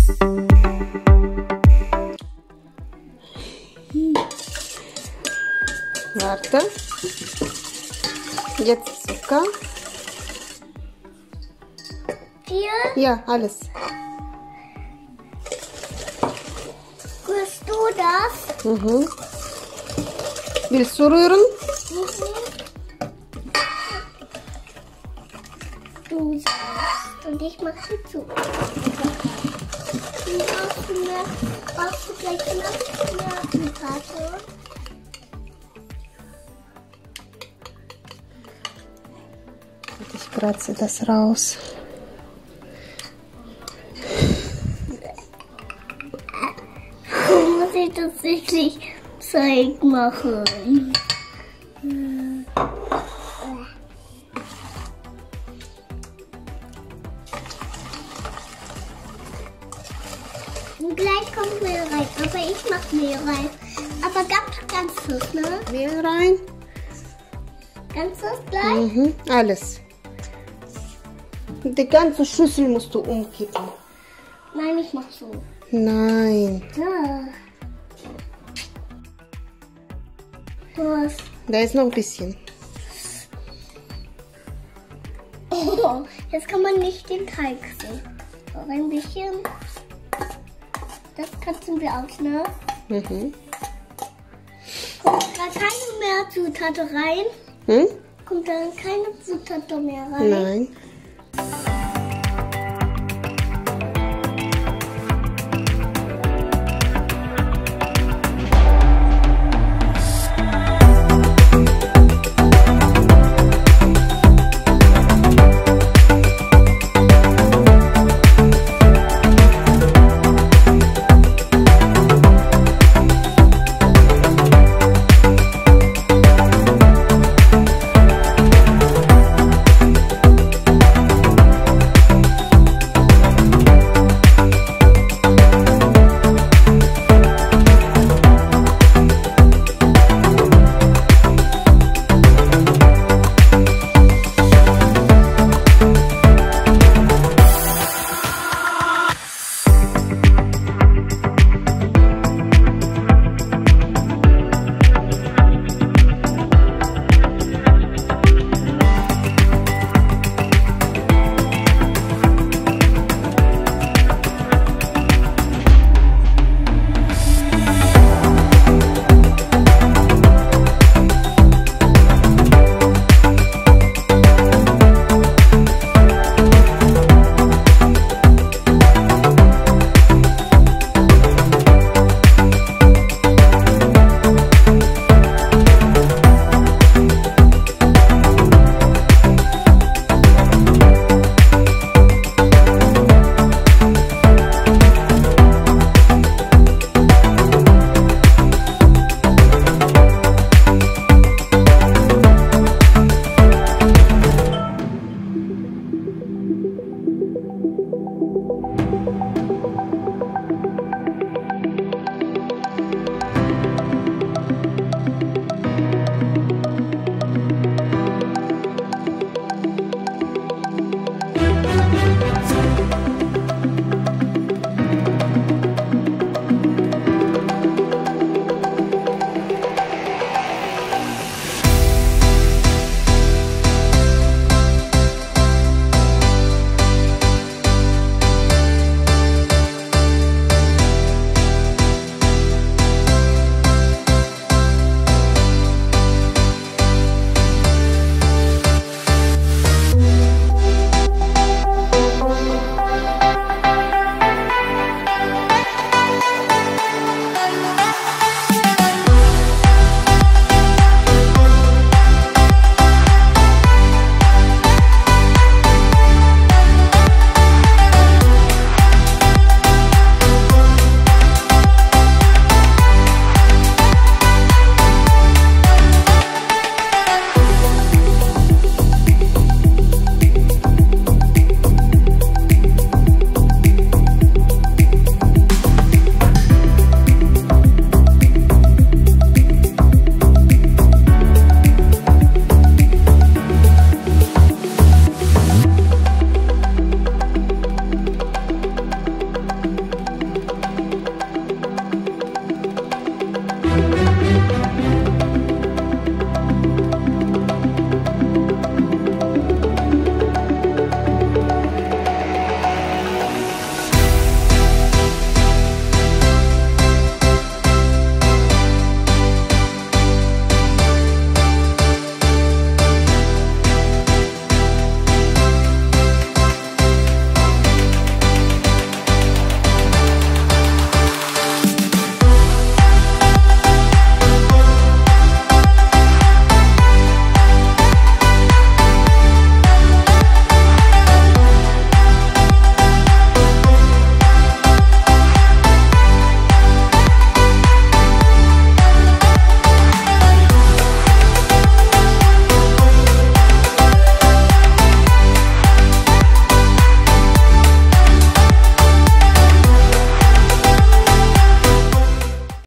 Warte. Jetzt Zucker. Hier? Ja, alles. Rührst du das? Mhm. Willst du rühren? Du sagst und ich mache zu. Brauchst du gleich noch mehr Zutaten? Ich kratze das raus. Muss ich tatsächlich Zeug machen? Und gleich kommt Mehl rein, aber ich mache Mehl rein. Aber ganz süß, ne? Mehl rein. Ganz süß gleich? Mhm, alles. Die ganze Schüssel musst du umkippen. Nein, ich mach so. Nein. Was? Da ist noch ein bisschen. Oh, jetzt kann man nicht den Teig sehen. Noch ein bisschen. Das kratzen wir aus, ne? Mhm. Kommt da keine mehr Zutaten rein? Hm? Kommt da keine Zutaten mehr rein? Nein.